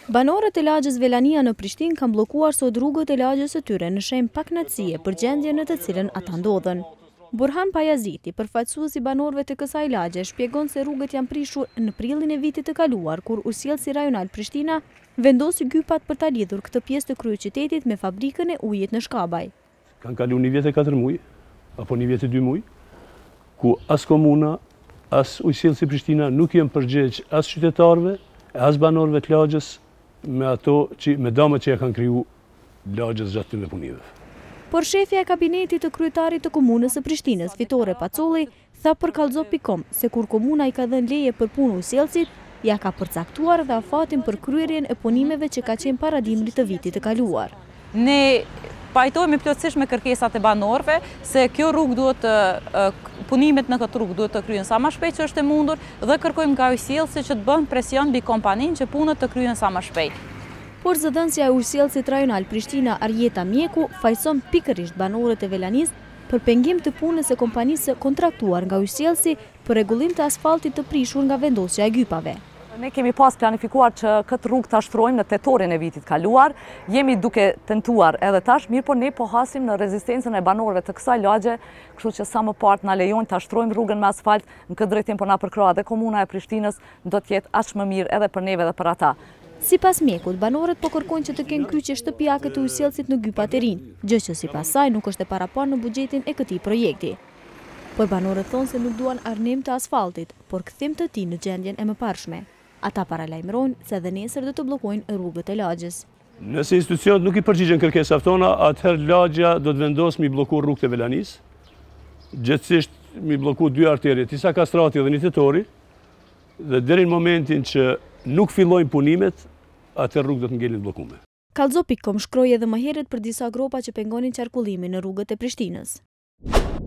Banorët e lagjës Velania në Prishtinë kanë bllokuar sot rrugët e lagjës së tyre në shenjë pakënaqësie për gjendjen në të cilën ata ndodhen. Burhan Pajaziti, përfaqësuesi i banorëve të kësaj lagje, shpjegon se rrugët janë prishur në prillin e vitit të kaluar kur Usjellsi Rajonal Prishtina vendosi gypat për ta lidhur këtë pjesë të kryeqytetit me fabrikën e ujit në Shkabaj. Kanë kaluar 1 vjet e 4 muaj apo 1 vjet e 2 muaj, ku as komuna, as Usjellsi Prishtina nuk janë përgjegjës as qytetarëve, as banorëve të lagjës me dëmet që ja kanë kriju lagjës gjatë këtyre punimeve. Por shefja e kabinetit të kryetarit të komunës së Prishtinës, Fitore Pacolli, tha për kallzo.com se kur komuna i ka dhënë leje për punë Usjellsit, ja ka përcaktuar dhe afatin për kryerjen e punimeve që ka qenë para dimrit të vitit të kaluar. Ne pajtojmë plotësisht me kërkesat e banorëve se kjo rrugë duhet punimet në këtë rrugë duhet të kryen sa më shpejt që është e mundur dhe kërkojmë nga Usjellsi që të bën presion mbi kompaninë që punët të kryen sa më shpejt. Por zëdhënësja e Usjellsit Rajonal Prishtina Arjeta Mjeku fajson pikërisht banorët e Velanisë për pengim të punës së kompanisë kontraktuar nga Usjellsi për rregullim të asfaltit të prishur nga vendosja e gypave. Ne kemi pas planifikuar që këtë rrugë ta shtrojmë në tetorin e vitit kaluar, jemi duke tentuar edhe tash, mirë po ne po hasim në rezistencën e banorëve të kësaj lagje, kështu që sa më parë na lejojnë ta shtrojmë rrugën me asfalt, në këtë drejtim po na përkrah edhe komuna e Prishtinës, do të jetë aq më mirë edhe për neve dhe për ata. Sipas Mjekut, banorët po kërkojnë që të kenë kryqe shtëpiake të Usjellsit në gypat e rinj, gjë që sipas saj nuk është e paraparë në buxhetin e këtij projekti. Por banorët thonë se nuk duan arnim të asfaltit, por kthim të tij në gjendjen e mëparshme. Ata paralajmërojnë se edhe nesër do të bllokojnë rrugët e lagjës. Nëse institucionet nuk i përgjigjen kërkesave tona, atëherë lagja do të vendosë mi bllokuar rrugët e Velanisë, gjithsesi mi bllokuar 2 arterje, Tisa Kastrati dhe një tetori, dhe deri në momentin që nuk fillojnë punimet, atëherë rrugët do të ngelin bllokuar. Kallzo.com shkroi edhe më herët për disa gropa që pengonin qarkullimin në rrugët e Prishtinës.